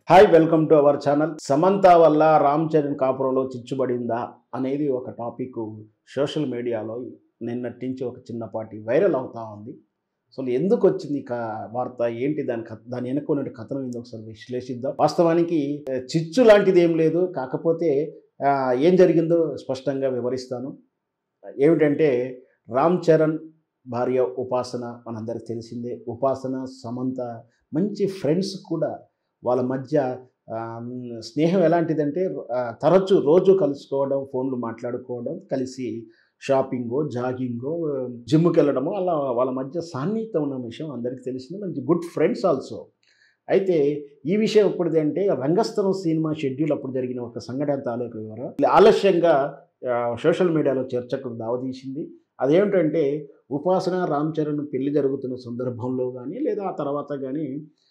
Hi welcome to our channel. Samantha వల్ల రామ్ చరణ్ కాపురంలో చిచ్చుబడిందా అనేది ఒక టాపిక్ సోషల్ మీడియాలో నిన్నటి నుంచి ఒక చిన్నపాటి వైరల్ అవుతా ఉంది. అసలు ఎందుకు వచ్చింది వార్త ఏంటి దాని వెనక ఉన్న కథనం ఏందో ఒకసారి విశ్లేషిద్దాం. వాస్తవానికి చిచ్చు లాంటిది ఏం లేదు. కాకపోతే ఏం జరిగిందో స్పష్టంగా వివరిస్తాను. ఏమిటంటే రామ్ చరణ్ భార్య ఉపాసన మనందరికి తెలిసిందే. ఉపాసన సమంత మంచి ఫ్రెండ్స్ కూడా. వాళ్ళ మధ్య స్నేహం ఎలాంటిదంటే తరచు రోజు కలుసుకోవడం, ఫోన్లు మాట్లాడుకోవడం, కలిసి షాపింగో, జాగింగో, జిమ్‌కి వెళ్ళడమో అలా వాళ్ళ మధ్య సాన్నిహిత ఉన్న విషయం అందరికీ తెలిసింది. మంచి గుడ్ ఫ్రెండ్స్ ఆల్సో. అయితే ఈ విషయం ఎప్పుడుదంటే 'రంగస్థలం' సినిమా షెడ్యూల్ అప్పుడు జరిగిన ఒక సంఘటన తాలూకు వివరం ఆలస్యంగా సోషల్ మీడియాలో చర్చకు దావతీసింది. అదేమిటంటే ఉపాసన, రామ్ చరణ్ పెళ్లి జరుగుతున్న సందర్భంలో గానీ, లేదా ఆ తర్వాత గానీ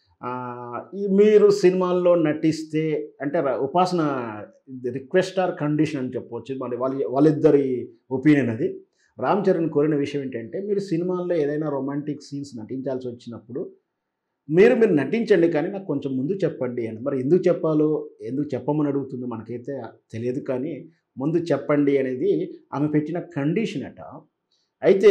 మీరు సినిమాల్లో నటిస్తే అంటే ఉపాసన రిక్వెస్ట్ ఆర్ కండిషన్ అని చెప్పవచ్చు. మరి వాళ్ళిద్దరి ఒపీనియన్ అది. రామ్ చరణ్ కోరిన విషయం ఏంటంటే, మీరు సినిమాల్లో ఏదైనా రొమాంటిక్ సీన్స్ నటించాల్సి వచ్చినప్పుడు మీరు నటించండి, కానీ నాకు కొంచెం ముందు చెప్పండి అని. మరి ఎందుకు చెప్పమని అడుగుతుందో మనకైతే తెలియదు, కానీ ముందు చెప్పండి అనేది ఆమె పెట్టిన కండిషన్ అట. అయితే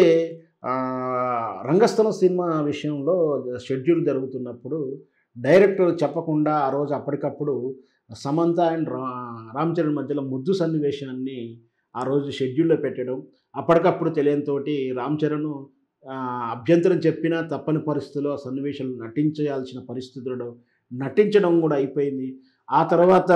'రంగస్థలం' సినిమా విషయంలో షెడ్యూల్ జరుగుతున్నప్పుడు డైరెక్టర్ చెప్పకుండా ఆ రోజు అప్పటికప్పుడు సమంత అండ్ రామ్ చరణ్ మధ్యలో ముద్దు సన్నివేశాన్ని ఆ రోజు షెడ్యూల్‌లో పెట్టడం. అప్పటికప్పుడు తెలియనితోటి రామ్ చరణ్ అభ్యంతరం చెప్పినా తప్పని పరిస్థితిలో ఆ సన్నివేశాలు నటించాల్సిన పరిస్థితుల్లో నటించడం కూడా అయిపోయింది. ఆ తర్వాత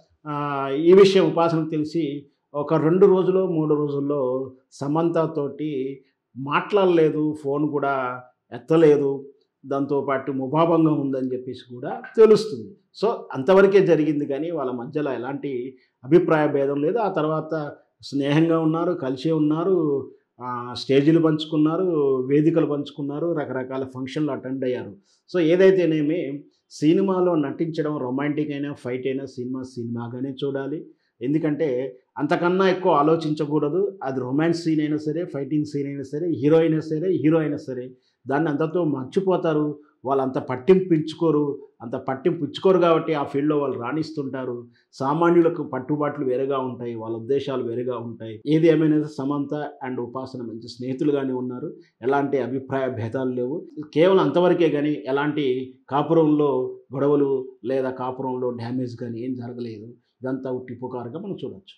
ఈ విషయం ఉపాసనకు తెలిసి ఒక 2 రోజులో, 3 రోజుల్లో సమంతతోటి మాట్లాడలేదు. ఫోన్ కూడా ఎత్తలేదు. దాంతో పాటు ముభావంగా ఉందని చెప్పేసి కూడా తెలుస్తుంది. సో, అంతవరకే జరిగింది కానీ వాళ్ళ మధ్యలో ఎలాంటి అభిప్రాయ భేదం లేదు. ఆ తర్వాత స్నేహంగా ఉన్నారు, కలిసే ఉన్నారు, స్టేజీలు పంచుకున్నారు, వేదికలు పంచుకున్నారు, రకరకాల ఫంక్షన్‌లు అటెండ్ అయ్యారు. సో, ఏదైతేనేమి సినిమాలో నటించడం రొమాంటిక్ అయినా, ఫైట్ అయినా సినిమాగానే చూడాలి. ఎందుకంటే అంతకన్నా ఎక్కువ ఆలోచించకూడదు. అది రొమాన్స్ సీన్ అయినా సరే, ఫైటింగ్ సీన్ అయినా సరే, హీరో అయినా సరే, హీరో అయినా సరే దాన్ని అంతతో మర్చిపోతారు. వాళ్ళంత పట్టింపు ఇచ్చుకోరు కాబట్టి ఆ ఫీల్డ్‌లో వాళ్ళు రాణిస్తుంటారు. సామాన్యులకు పట్టుబాట్లు వేరేగా ఉంటాయి. వాళ్ళ ఉద్దేశాలు వేరేగా ఉంటాయి. ఏది ఏమైనా సమంత అండ్ ఉపాసన మంచి స్నేహితులుగానే ఉన్నారు. ఎలాంటి అభిప్రాయ భేదాలు లేవు. కేవలం అంతవరకే గానీ ఎలాంటి కాపురంలో గొడవలు లేదా కాపురంలో డ్యామేజ్ గానీ ఏం జరగలేదు. ఇదంతా ఉట్టి పుకారుగా మనం చూడొచ్చు.